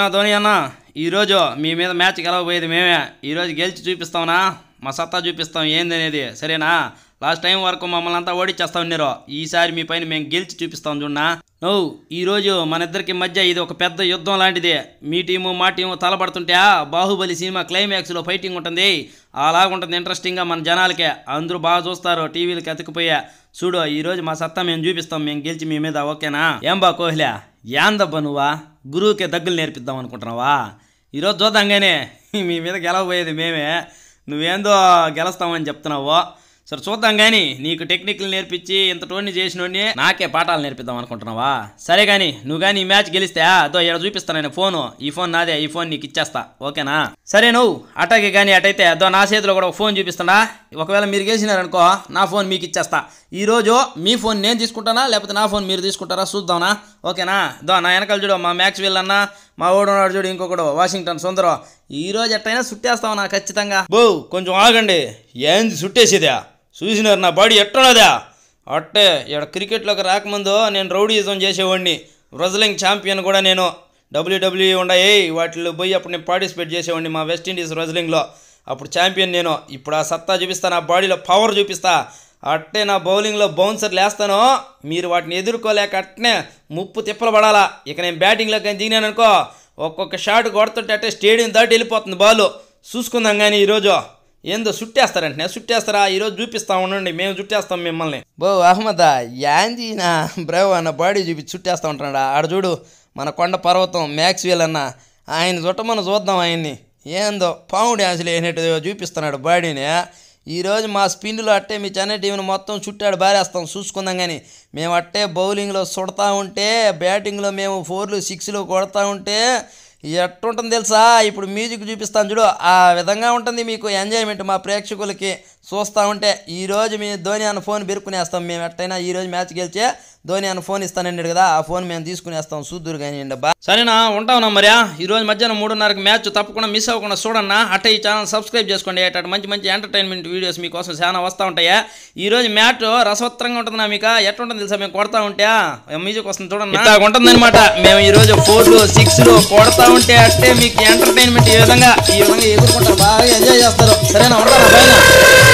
ఏనా ధోని అన్న ఈరోజు మీ మీద మ్యాచ్ గెలవబోయేది మేమే. ఈరోజు గెలిచి చూపిస్తామనా, మా సత్తా చూపిస్తాం ఏంది అనేది, సరేనా? లాస్ట్ టైం వరకు మమ్మల్ని అంతా ఓడిచ్చేస్తా ఉన్నారు. ఈసారి మీ పైన మేము గెలిచి చూపిస్తాం చూడనా. నువ్వు ఈరోజు మన ఇద్దరికి మధ్య ఇది ఒక పెద్ద యుద్ధం లాంటిది. మీ టీము మా టీము తలపడుతుంటే బాహుబలి సినిమా క్లైమాక్స్లో ఫైటింగ్ ఉంటుంది, అలాగుంటుంది ఇంట్రెస్టింగ్గా మన జనాలకే. అందరూ బాగా చూస్తారు, టీవీలకి అతుకుపోయా. చూడు ఈరోజు మా సత్తా మేము చూపిస్తాం, మేము గెలిచి మీ మీద, ఓకేనా? ఏం బా కోహ్లీ, ఏందబ్బా నువ్వా గురువుకే దగ్గులు నేర్పిద్దాం అనుకుంటున్నావా? ఈరోజు చూద్దాం కానీ మీ మీద గెలవబోయేది మేమే, నువ్వేందో గెలుస్తామని చెప్తున్నావు. సరే చూద్దాం కానీ, నీకు టెక్నిక్లు నేర్పించి ఇంత టోర్నీ చేసినోడిని నాకే పాఠాలు నేర్పిద్దాం అనుకుంటున్నావా? సరే కానీ నువ్వు కానీ ఈ మ్యాచ్ గెలిస్తే అదో ఇక్కడ చూపిస్తాను నేను ఫోను, ఈ ఫోన్ నాదే, ఈ ఫోన్ నీకు ఇచ్చేస్తా, ఓకేనా? సరే నువ్వు అటాకి కానీ అటైతే అదో నా చేతిలో కూడా ఒక ఫోన్ చూపిస్తాడా. ఒకవేళ మీరు గెలిచినారనుకో నా ఫోన్ మీకు ఇచ్చేస్తా. ఈరోజు మీ ఫోన్ నేను తీసుకుంటానా లేకపోతే నా ఫోన్ మీరు తీసుకుంటారా చూద్దాంనా, ఓకేనా? దో నా వెనకాల చూడు, మా మ్యాక్స్వెల్ అన్న, మా ఓడున్నాడు చూడు, ఇంకొకడు వాషింగ్టన్ సుందరం. ఈరోజు ఎట్టయినా సుట్టేస్తావు నా ఖచ్చితంగా. బో కొంచెం ఆగండి, ఏంది సుట్టేసేదా? చూసినారు నా బాడీ ఎట్టున్నదా? అట్టే ఇక్కడ క్రికెట్లోకి రాకముందు నేను రౌడీయిజం చేసేవాడిని, రెజ్లింగ్ ఛాంపియన్ కూడా నేను. డబ్ల్యూడబ్ల్యూఈ ఉన్నాయి వాటిలో పోయి అప్పుడు నేను పార్టిసిపేట్ చేసేవాడిని మా వెస్టిండీస్ రెజ్లింగ్లో, అప్పుడు ఛాంపియన్ నేను. ఇప్పుడు ఆ సత్తా చూపిస్తా, నా బాడీలో పవర్ చూపిస్తా. అట్టే నా బౌలింగ్లో బౌన్సర్లు వేస్తాను, మీరు వాటిని ఎదుర్కోలేక అట్నే ముప్పు తిప్పలు పడాలా. ఇక నేను బ్యాటింగ్లో కానీ దిగినాను అనుకో, ఒక్కొక్క షాట్ కొడుతుంటే అట్టే స్టేడియం దాటి వెళ్ళిపోతుంది బాల్. చూసుకుందాం కానీ ఈరోజు ఏందో సుట్టేస్తారంటే సుట్టేస్తారా? ఈరోజు చూపిస్తా ఉండండి, మేము చుట్టేస్తాం మిమ్మల్ని. బో అహ్మదా యాంది నా బ్రేవ్ అన్న బాడీ చూపించి చుట్టేస్తా ఉంటాడా. ఆడ చూడు మన కొండ పర్వతం మ్యాక్స్వెల్ అన్న, ఆయన చుట్టమని చూద్దాం ఆయన్ని. ఏందో పాము డ్యాన్సులు వేసినట్టు చూపిస్తున్నాడు బాడీని. ఈరోజు మా స్పిన్లో అట్టే మీ చెన్నై టీంని మొత్తం చుట్టాడు బారేస్తాం, చూసుకుందాం కానీ. మేము అట్టే బౌలింగ్లో సుడతా ఉంటే, బ్యాటింగ్లో మేము 4లు 6లు కొడతా ఉంటే ఎట్టుంటుంది తెలుసా? ఇప్పుడు మ్యూజిక్ చూపిస్తాను చూడు, ఆ విధంగా ఉంటుంది మీకు ఎంజాయ్మెంట్ మా ప్రేక్షకులకి చూస్తూ ఉంటే. ఈరోజు మీ ధోని అన్న ఫోన్ బెరుకునేస్తాం మేము ఎట్టయినా. ఈరోజు మ్యాచ్ గెలిచే ధోని అన్న ఫోన్ ఇస్తానండి కదా, ఆ ఫోన్ మేము తీసుకునేస్తాం, చూద్దురు కానీ అబ్బా. సరేనా ఉంటావునా మర్యా? ఈరోజు మధ్యాహ్నం 3:30కి మ్యాచ్ తప్పకుండా మిస్ అవ్వకుండా చూడన్నా. అట్టే ఈ ఛానల్ సబ్స్క్రైబ్ చేసుకోండి, అటు మంచి మంచి ఎంటర్టైన్మెంట్ వీడియోస్ మీకోసం చాలా వస్తూ ఉంటాయా. ఈరోజు మ్యాచ్ రసవత్తరంగా ఉంటుందా మీకు? ఎట్టుంటుంది తెలుసా మేము కొడతా ఉంటే? మ్యూజిక్ వస్తుంది చూడండి, ఇట్లా ఉంటుంది అనమాట. మేము ఈరోజు 4లు 6లు కొడతా ఉంటే అట్టే మీకు ఎంటర్టైన్మెంట్ ఈ విధంగా ఎదుర్కొంటారు, బాగా ఎంజాయ్ చేస్తారు. సరేనా ఉంటారా?